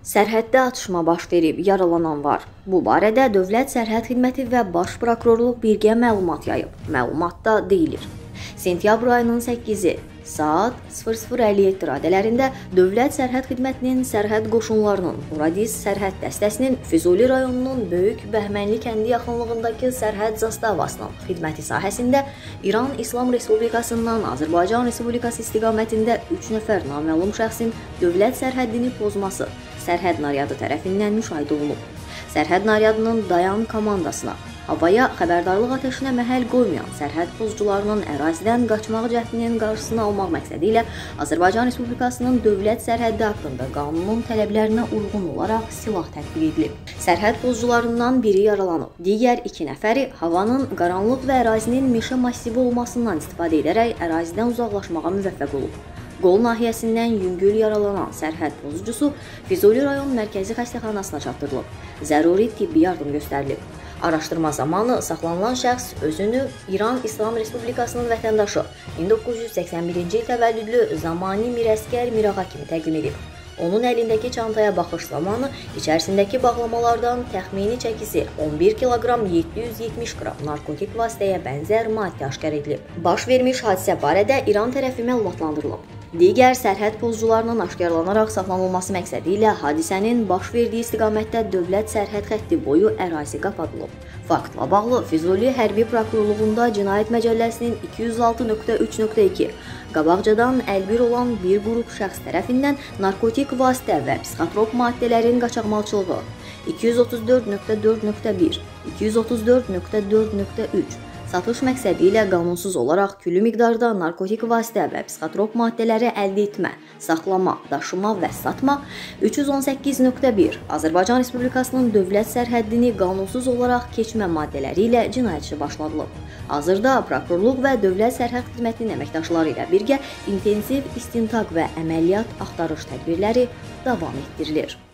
Sərhəddə atışma baş verib, yaralanan var. Bu barədə Dövlət Sərhəd Xidməti və Baş Prokurorluq birgə məlumat yayıb. Məlumatda deyilir. Sentyabr ayının 8-i saat 00:57 radələrində Dövlət Sərhəd Xidmətinin sərhəd qoşunlarının Uradis sərhəd dəstəsinin Füzuli rayonunun Böyük Bəhmənli kəndi yaxınlığındakı sərhəd zastavasının xidməti sahəsində İran İslam Respublikasından Azərbaycan Respublikası istiqamətində 3 nəfər naməlum şəxsin dövlət sərhəddini pozması sərhəd naryadı tərəfindən müşahidə olunub. Sərhəd naryadının dayan komandasına havaya xəbərdarlıq atəşinə məhəl qoymayan sərhəd pozucularının ərazidən qaçmaq cəhdinin qarşısını almaq məqsədi ilə Azərbaycan Respublikasının dövlət sərhəddi haqqında qanunun tələblərinə uyğun olaraq silah tətbiq edilib. Sərhəd pozucularından biri yaralanıb, digər 2 nəfəri havanın qaranlıq və ərazinin meşə massivi olmasından istifadə edərək ərazidən uzaqlaşmağa müvəffəq olub. Qol nahiyəsindən yüngül yaralanan sərhəd pozucusu Füzuli rayon mərkəzi xəstəxanasına çatdırılıb. Zəruri tibbi yardım göstərilib. Araşdırma zamanı saxlanılan şəxs özünü İran İslam Respublikasının vətəndaşı 1981-ci il təvəllüdlü Zamani Mirəskər Mirağa kimi təqdim edib. Onun əlindəki çantaya baxış zamanı içərisindəki bağlamalardan təxmini çəkisi 11 kiloqram 770 qram narkotik vasitəyə bənzər maddə aşkar edilib. Baş vermiş hadisə barədə İran tərəfi məlumatlandırılıb. Digər sərhəd pozucularının aşkarlanaraq saxlanılması məqsədi ilə hadisənin baş verdiyi istiqamətdə dövlət sərhəd xətti boyu ərazi qapadılıb. Faktla bağlı Füzuli Hərbi Prokurorluğunda Cinayət Məcəlləsinin 206.3.2 qabaqcadan əlbir olan bir qrup şəxs tərəfindən narkotik vasitə və psixotrop maddələrin qaçaqmalçılığı 234.4.1, 234.4.3 satış məqsədi ilə qanunsuz olaraq küllü miqdarda narkotik vasitə və psixotrop maddələri əldə etmə, saxlama, daşıma və satma, 318.1 Azərbaycan Respublikasının dövlət sərhəddini qanunsuz olaraq keçmə maddələri ilə cinayət işi başladılıb. Hazırda Prokurorluq və Dövlət Sərhəd Xidmətinin əməkdaşları ilə birgə intensiv istintaq və əməliyyat axtarış tədbirləri davam etdirilir.